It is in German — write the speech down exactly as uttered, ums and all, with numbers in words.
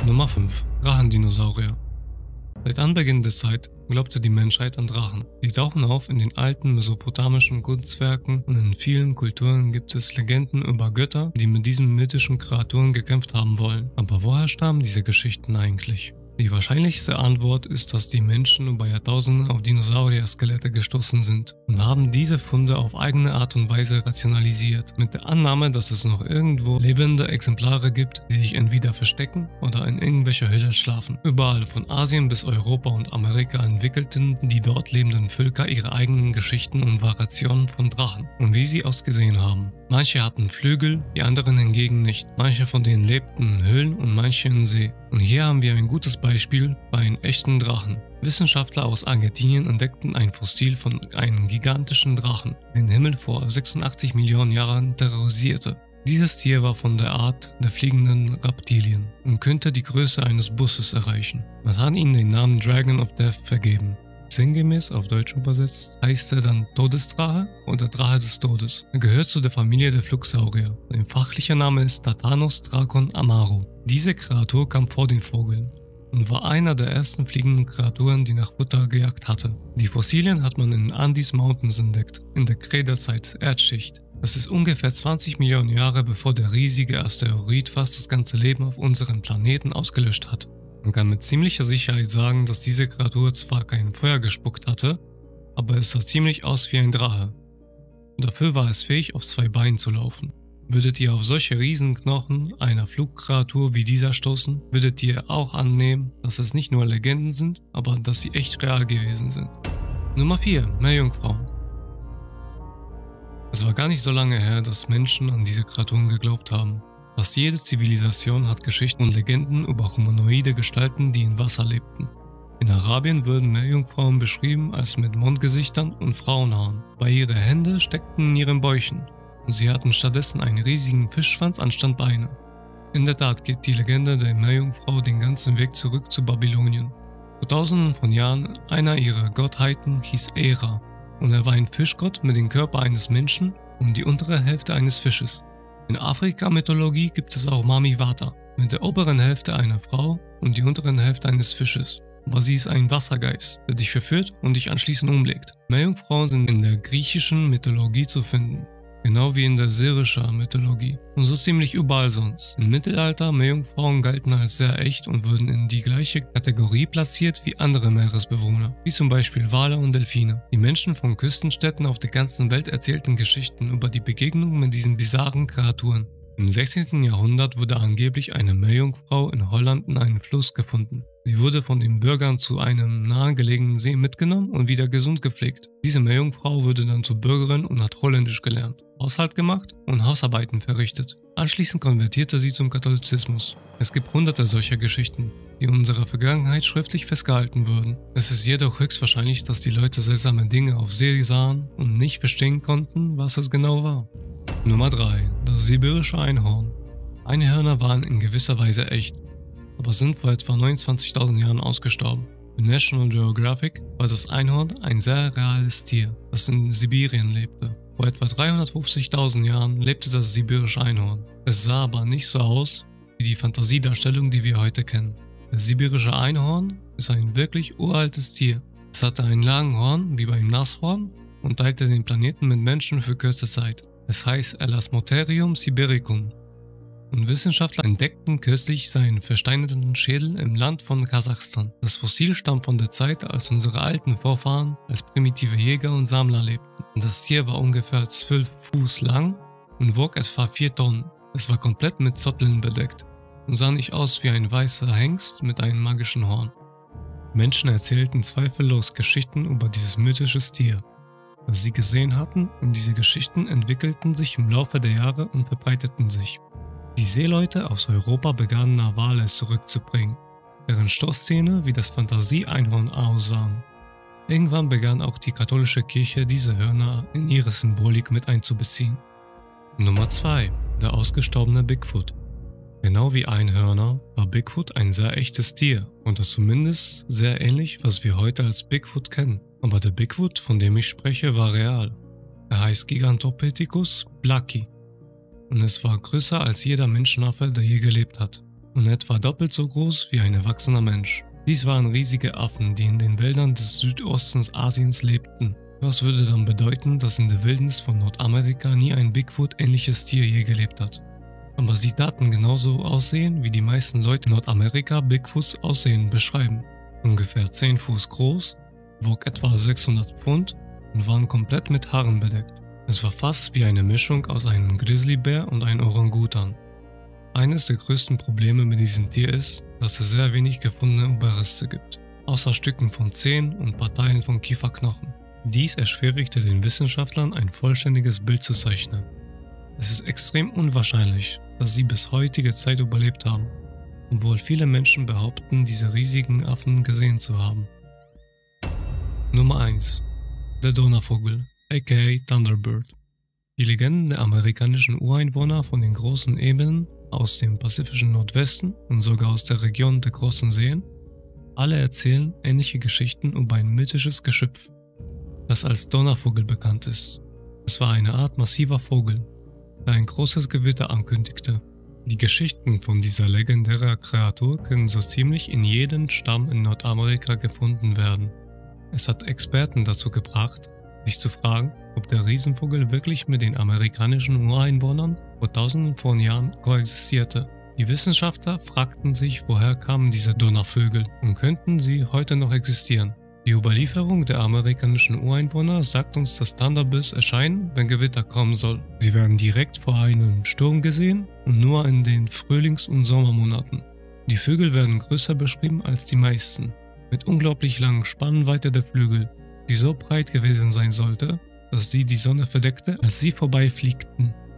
Nummer fünf. Drachendinosaurier. Seit Anbeginn der Zeit glaubte die Menschheit an Drachen. Sie tauchen auf in den alten mesopotamischen Kunstwerken und in vielen Kulturen gibt es Legenden über Götter, die mit diesen mythischen Kreaturen gekämpft haben wollen. Aber woher stammen diese Geschichten eigentlich? Die wahrscheinlichste Antwort ist, dass die Menschen über Jahrtausende auf Dinosaurier-Skelette gestoßen sind und haben diese Funde auf eigene Art und Weise rationalisiert, mit der Annahme, dass es noch irgendwo lebende Exemplare gibt, die sich entweder verstecken oder in irgendwelcher Höhle schlafen. Überall von Asien bis Europa und Amerika entwickelten die dort lebenden Völker ihre eigenen Geschichten und Variationen von Drachen und wie sie ausgesehen haben. Manche hatten Flügel, die anderen hingegen nicht. Manche von denen lebten in Höhlen und manche in See. Und hier haben wir ein gutes Beispiel bei einem echten Drachen. Wissenschaftler aus Argentinien entdeckten ein Fossil von einem gigantischen Drachen, der den Himmel vor sechsundachtzig Millionen Jahren terrorisierte. Dieses Tier war von der Art der fliegenden Reptilien und könnte die Größe eines Busses erreichen. Man hat ihm den Namen Dragon of Death vergeben. Sinngemäß auf Deutsch übersetzt heißt er dann Todesdrache oder Drache des Todes. Er gehört zu der Familie der Flugsaurier. Sein fachlicher Name ist Tatanos dracon amaru. Diese Kreatur kam vor den Vögeln und war einer der ersten fliegenden Kreaturen, die nach Futter gejagt hatte. Die Fossilien hat man in den Andes Mountains entdeckt, in der Kräderzeit Erdschicht. Das ist ungefähr zwanzig Millionen Jahre bevor der riesige Asteroid fast das ganze Leben auf unserem Planeten ausgelöscht hat. Man kann mit ziemlicher Sicherheit sagen, dass diese Kreatur zwar kein Feuer gespuckt hatte, aber es sah ziemlich aus wie ein Drache. Und dafür war es fähig, auf zwei Beinen zu laufen. Würdet ihr auf solche Riesenknochen einer Flugkreatur wie dieser stoßen, würdet ihr auch annehmen, dass es nicht nur Legenden sind, aber dass sie echt real gewesen sind. Nummer vier. Meerjungfrauen. Es war gar nicht so lange her, dass Menschen an diese Kreaturen geglaubt haben. Fast jede Zivilisation hat Geschichten und Legenden über humanoide Gestalten, die im Wasser lebten. In Arabien würden Meerjungfrauen beschrieben als mit Mondgesichtern und Frauenhaaren, weil ihre Hände steckten in ihren Bäuchen und sie hatten stattdessen einen riesigen Fischschwanz anstatt Beine. In der Tat geht die Legende der Meerjungfrau den ganzen Weg zurück zu Babylonien. Vor tausenden von Jahren einer ihrer Gottheiten hieß Era und er war ein Fischgott mit dem Körper eines Menschen und die untere Hälfte eines Fisches. In Afrika-Mythologie gibt es auch Mami Wata, mit der oberen Hälfte einer Frau und die unteren Hälfte eines Fisches. Aber sie ist ein Wassergeist, der dich verführt und dich anschließend umlegt. Meerjungfrauen sind in der griechischen Mythologie zu finden, genau wie in der syrischen Mythologie und so ziemlich überall sonst. Im Mittelalter Meerjungfrauen galten als sehr echt und wurden in die gleiche Kategorie platziert wie andere Meeresbewohner, wie zum Beispiel Wale und Delfine. Die Menschen von Küstenstädten auf der ganzen Welt erzählten Geschichten über die Begegnung mit diesen bizarren Kreaturen. Im sechzehnten Jahrhundert wurde angeblich eine Meerjungfrau in Holland in einem Fluss gefunden. Sie wurde von den Bürgern zu einem nahegelegenen See mitgenommen und wieder gesund gepflegt. Diese Meerjungfrau wurde dann zur Bürgerin und hat Holländisch gelernt, Haushalt gemacht und Hausarbeiten verrichtet. Anschließend konvertierte sie zum Katholizismus. Es gibt hunderte solcher Geschichten, die in unserer Vergangenheit schriftlich festgehalten wurden. Es ist jedoch höchstwahrscheinlich, dass die Leute seltsame Dinge auf See sahen und nicht verstehen konnten, was es genau war. Nummer drei. Das sibirische Einhorn. Einhörner waren in gewisser Weise echt, aber sind vor etwa neunundzwanzigtausend Jahren ausgestorben. Für National Geographic war das Einhorn ein sehr reales Tier, das in Sibirien lebte. Vor etwa dreihundertfünfzigtausend Jahren lebte das sibirische Einhorn. Es sah aber nicht so aus wie die Fantasiedarstellung, die wir heute kennen. Das sibirische Einhorn ist ein wirklich uraltes Tier. Es hatte einen langen Horn wie beim Nashorn und teilte den Planeten mit Menschen für kurze Zeit. Es heißt Elasmotherium sibericum. Und Wissenschaftler entdeckten kürzlich seinen versteinerten Schädel im Land von Kasachstan. Das Fossil stammt von der Zeit, als unsere alten Vorfahren als primitive Jäger und Sammler lebten. Das Tier war ungefähr zwölf Fuß lang und wog etwa vier Tonnen. Es war komplett mit Zotteln bedeckt und sah nicht aus wie ein weißer Hengst mit einem magischen Horn. Menschen erzählten zweifellos Geschichten über dieses mythische Tier, das sie gesehen hatten, und diese Geschichten entwickelten sich im Laufe der Jahre und verbreiteten sich. Die Seeleute aus Europa begannen Wale zurückzubringen, deren Stoßzähne wie das Fantasie-Einhorn aussahen. Irgendwann begann auch die katholische Kirche diese Hörner in ihre Symbolik mit einzubeziehen. Nummer zwei. Der ausgestorbene Bigfoot. Genau wie Einhörner war Bigfoot ein sehr echtes Tier und ist zumindest sehr ähnlich, was wir heute als Bigfoot kennen. Aber der Bigfoot, von dem ich spreche, war real. Er heißt Gigantopithecus blacki und es war größer als jeder Menschenaffe, der je gelebt hat. und etwa doppelt so groß wie ein erwachsener Mensch. Dies waren riesige Affen, die in den Wäldern des Südostens Asiens lebten. Was würde dann bedeuten, dass in der Wildnis von Nordamerika nie ein Bigfoot-ähnliches Tier je gelebt hat. Aber die Daten genauso aussehen, wie die meisten Leute in Nordamerika Bigfoots Aussehen beschreiben. Ungefähr zehn Fuß groß, wog etwa sechshundert Pfund und waren komplett mit Haaren bedeckt. Es war fast wie eine Mischung aus einem Grizzlybär und einem Orangutan. Eines der größten Probleme mit diesem Tier ist, dass es sehr wenig gefundene Überreste gibt, außer Stücken von Zähnen und Parteien von Kieferknochen. Dies erschwierigte den Wissenschaftlern, ein vollständiges Bild zu zeichnen. Es ist extrem unwahrscheinlich, dass sie bis heutige Zeit überlebt haben, obwohl viele Menschen behaupten, diese riesigen Affen gesehen zu haben. Nummer eins. Der Donnervogel, aka Thunderbird. Die Legenden der amerikanischen Ureinwohner von den großen Ebenen aus dem pazifischen Nordwesten und sogar aus der Region der großen Seen, alle erzählen ähnliche Geschichten über ein mythisches Geschöpf, das als Donnervogel bekannt ist. Es war eine Art massiver Vogel, der ein großes Gewitter ankündigte. Die Geschichten von dieser legendären Kreatur können so ziemlich in jedem Stamm in Nordamerika gefunden werden. Es hat Experten dazu gebracht, sich zu fragen, ob der Riesenvogel wirklich mit den amerikanischen Ureinwohnern vor tausenden von Jahren koexistierte. Die Wissenschaftler fragten sich, woher kamen diese Donnervögel und könnten sie heute noch existieren. Die Überlieferung der amerikanischen Ureinwohner sagt uns, dass Thunderbirds erscheinen, wenn Gewitter kommen soll. Sie werden direkt vor einem Sturm gesehen und nur in den Frühlings- und Sommermonaten. Die Vögel werden größer beschrieben als die meisten, mit unglaublich langen Spannweite der Flügel, die so breit gewesen sein sollte, dass sie die Sonne verdeckte, als sie vorbeifliegten.